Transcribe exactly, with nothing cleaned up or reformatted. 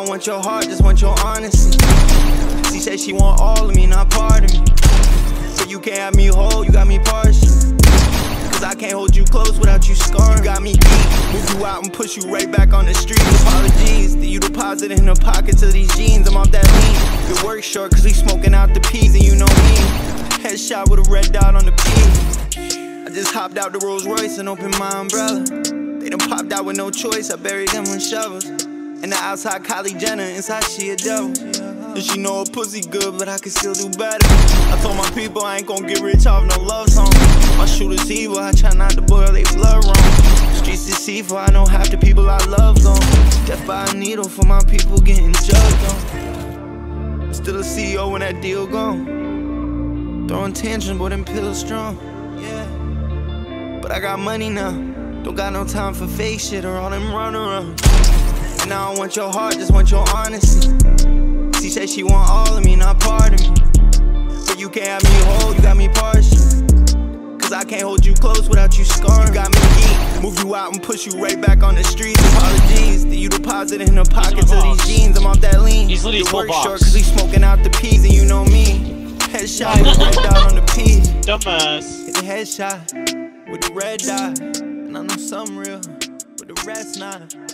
don't want your heart, just want your honesty. She said she want all of me, not part of me. So you can't have me whole, you got me partial. Cause I can't hold you close without you scarring. You got me deep, move you out and push you right back on the street. Apologies, that you deposit in the pockets of these jeans. I'm off that lean. Your work short cause we smoking out the peas and you know me. Headshot with a red dot on the P. I just hopped out the Rolls Royce and opened my umbrella. They done popped out with no choice, I buried them with shovels. And the outside Kylie Jenner, inside she a devil. And she know her pussy good, but I can still do better. I told my people I ain't gon' get rich off no love song. My shooters evil, I try not to boil they blood wrong. Streets deceitful, I know half the people I love gone. Death by a needle for my people getting judged on. Still a C E O when that deal gone. Throwing tension, but them pills strong. Yeah, but I got money now. Don't got no time for fake shit or all them runarounds. And I don't want your heart, just want your honesty. She said she want all of me, not part of me. But you can't have me whole, you got me partial. Cause I can't hold you close without you scarring. You got me deep, move you out and push you right back on the streets. Apologies, that you deposit in the pockets of these jeans. I'm off that lean. He's literally your work box. short cause we smoking out the peas and you know me. Headshot with the red dot on the P. Dumbass. Hit the headshot with the red dot. And I know something real, but the rest not.